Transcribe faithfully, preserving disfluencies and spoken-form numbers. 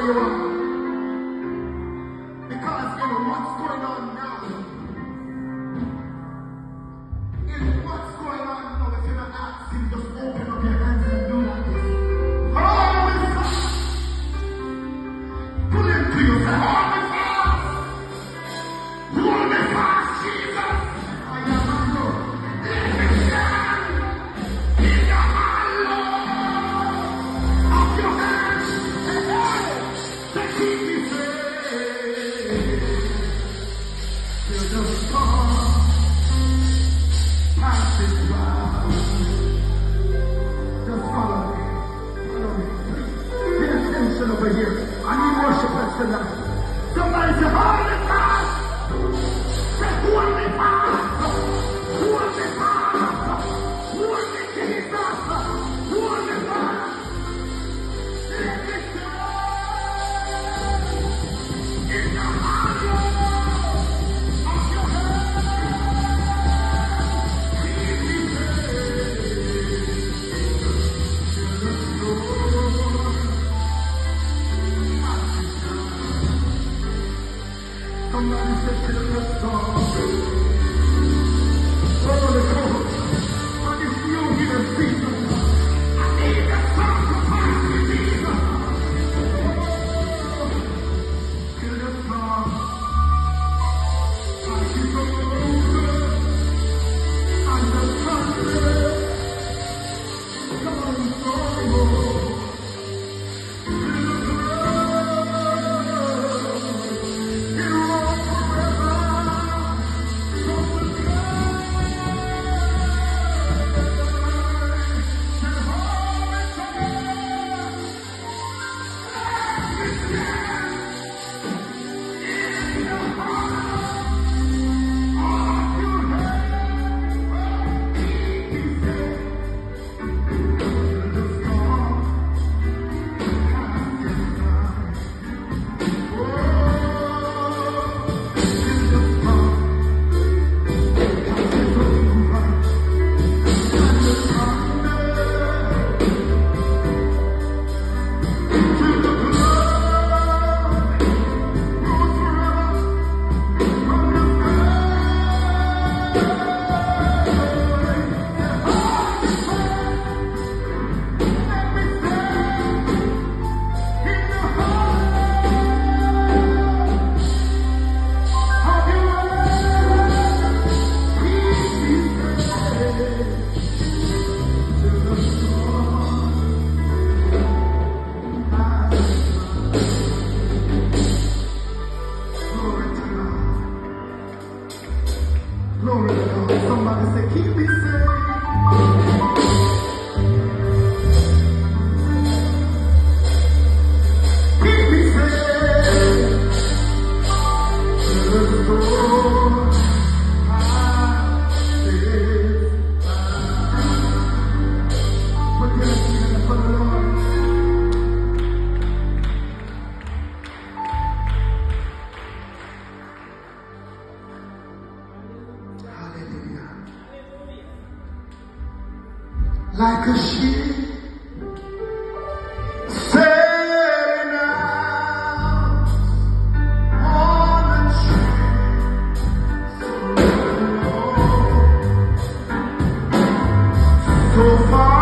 you are. Because in what's going on now, in what's going on now, if you're not asking, just open up your hands and do like this. Hold it fast. Pull it to you. Say, hold it fast. Hold it fast, Jesus. I am my Lord. Let me stand in the hollow of your hands. Say, keep me safe. Till the storm passes by. Just follow me. Follow me. Pay attention over here. I need worshipers tonight. Somebody say, hold it fast. Say, hold me fast. Hold me fast. Hold me, Jesus. Hold me fast. Let me stand in the hollow of your hand. Keep me safe till the storm passes by. Somebody say, till the storm. Oh, the cold. But if you hear Jesus, I need the storm to pass me, Jesus. Till the storm passes over and the thunder comes over. Glory to God. Somebody say, keep me safe. Keep me safe. Till the storm passes by. Put your hands together for the Lord. Like a ship sailing out on a trip so long, so far.